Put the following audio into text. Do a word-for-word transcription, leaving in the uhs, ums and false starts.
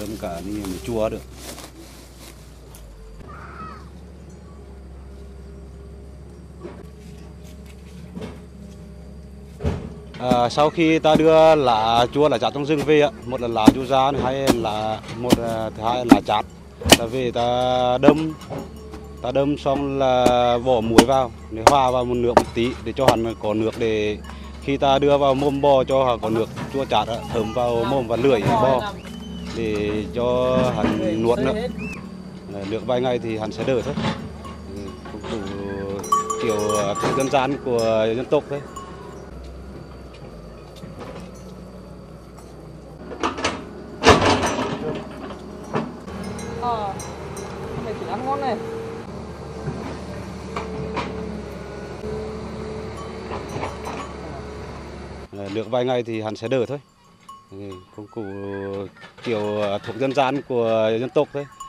đâm cả đi mới chua được. À, sau khi ta đưa lá chua lá chát trong rừng về, một là lá chu sa, hay là một thứ hai là chát, ta về ta đâm, ta đâm xong là bỏ muối vào để hòa vào một nước một tí để cho hắn có nước, để khi ta đưa vào mồm bò cho hắn có nước chua chát thấm vào mồm và lưỡi bò để cho hắn nuốt nữa. Được vài ngày thì hắn sẽ đỡ thôi. Cũng đủ kiểu thuốc dân gian của dân tộc thôi. Ờ, này thịt ăn ngon này. Được vài ngày thì hắn sẽ đỡ thôi. Cũng cụ kiểu thuốc dân gian của dân tộc thôi.